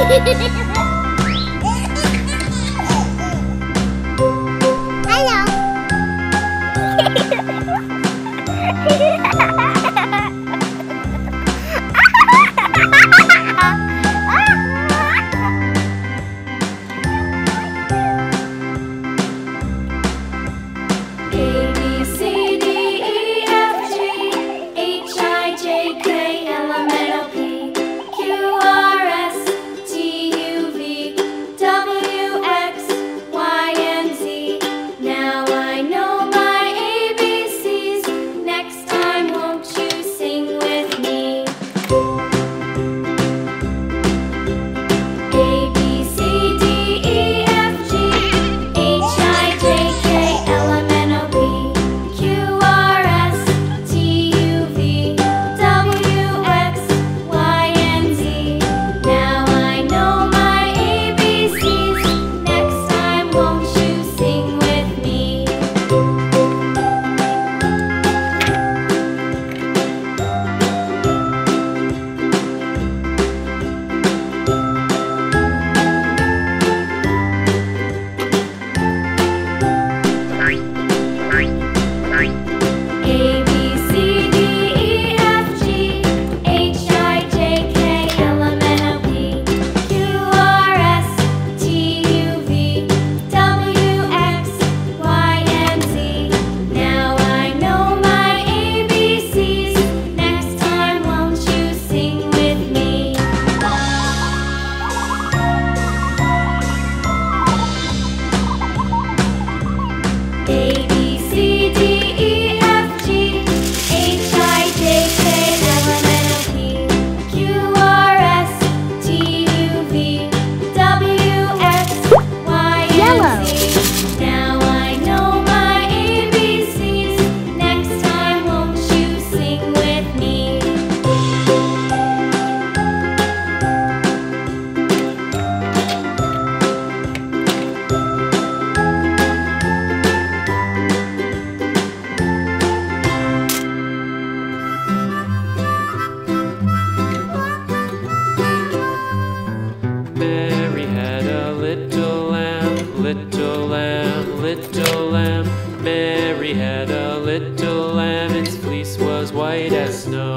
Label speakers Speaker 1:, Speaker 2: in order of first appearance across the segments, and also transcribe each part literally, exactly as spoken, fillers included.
Speaker 1: Little lamb, little lamb, Mary had a little lamb, its fleece was white as snow.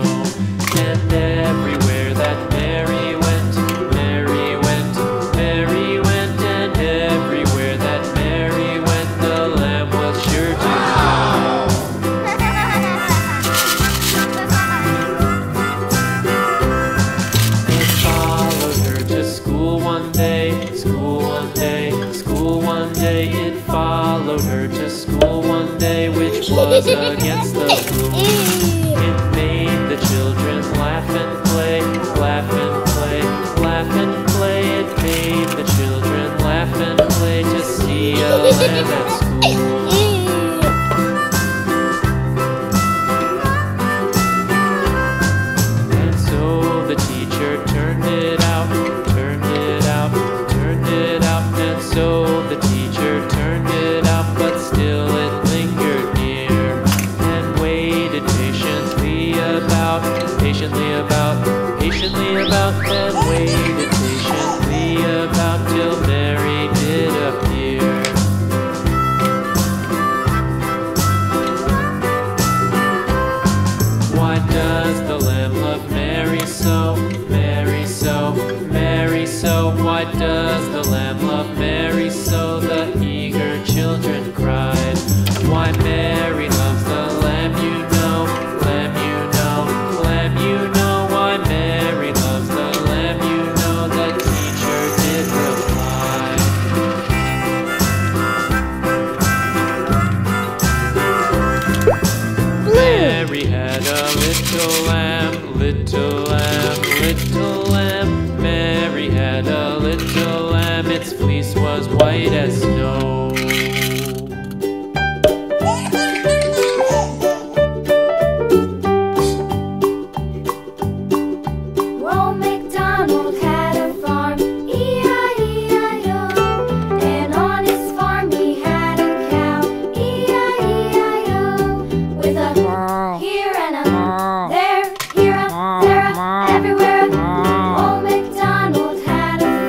Speaker 1: And everywhere that Mary went, Mary went, Mary went, and everywhere that Mary went, the lamb was sure to go. It followed her to school one day, school one day, school one day. It followed her to school one day, which was against the rules. It made the children laugh and play, laugh and play, laugh and play. It made the children laugh and play to see a lamb at school. And so the teacher turned it out, turned it out, turned it out. And so the teacher turned it out, but still it lingered near and waited patiently about, patiently about, patiently about, and waited patiently about till Mary did appear. Why does the lamb love Mary so, Mary so, Mary so? Why does the lamb love Mary so? The eager children cried. Why Mary loves the lamb, you know, lamb, you know, lamb, you know. Why Mary loves the lamb, you know, the teacher did reply. Mary had a little lamb, little lamb, little lamb. Mary had a little lamb, its fleece was white as snow.
Speaker 2: Old MacDonald had a farm, E I E I O. And on his farm he had a cow, E I E I O. With a here and a there, here a, there a, everywhere. Old MacDonald had a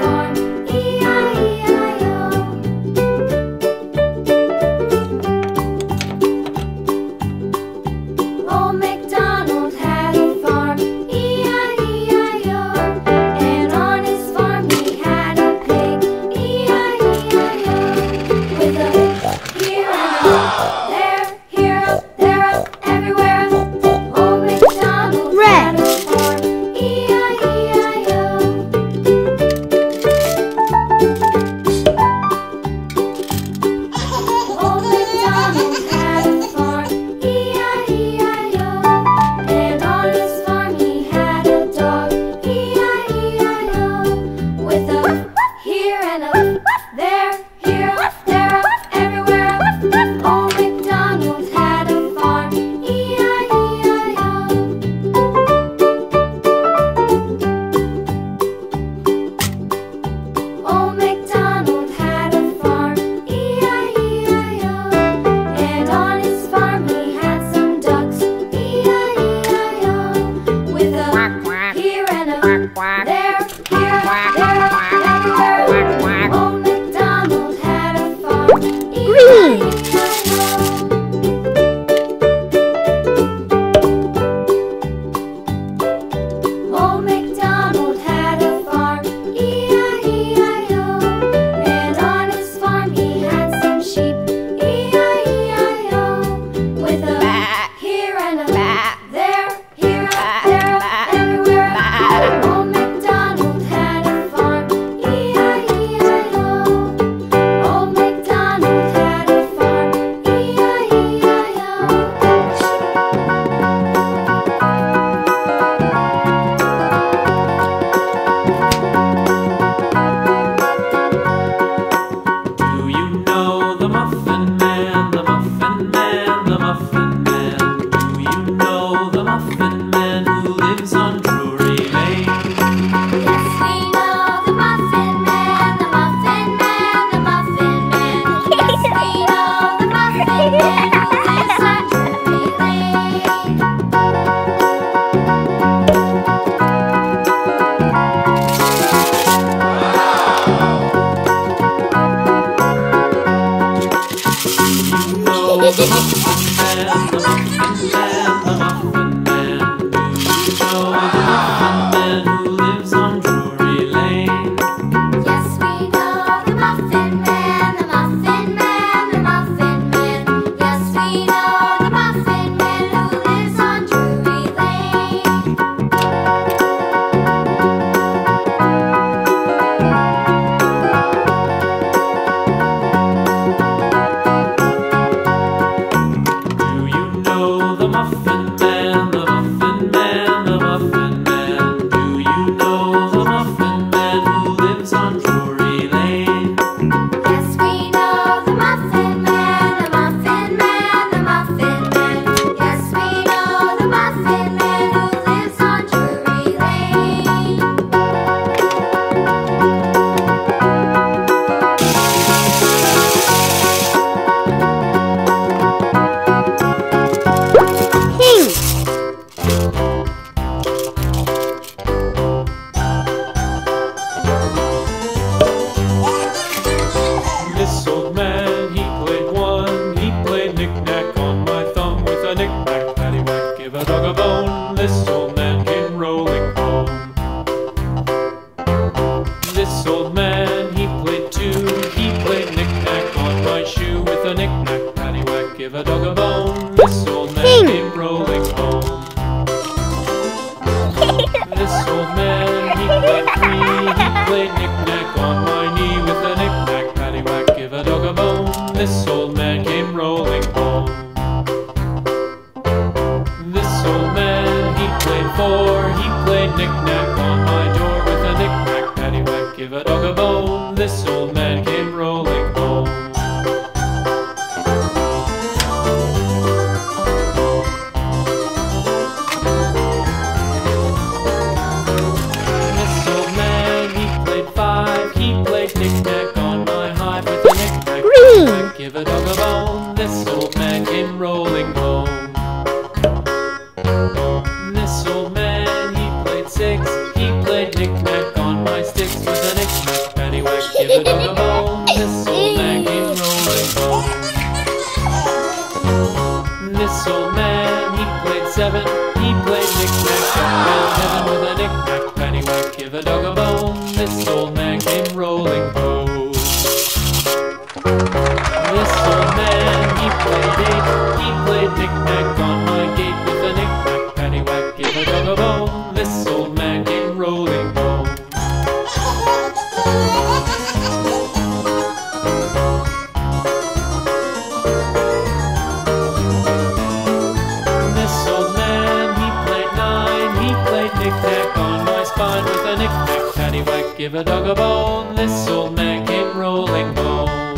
Speaker 1: fine with a knick-knack, paddywhack, give a dog a bone. This old man came rolling home.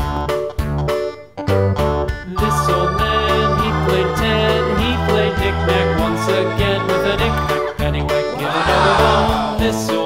Speaker 1: This old man, he played ten, he played knick-knack once again with a knick-knack, paddywhack, give a dog a bone. This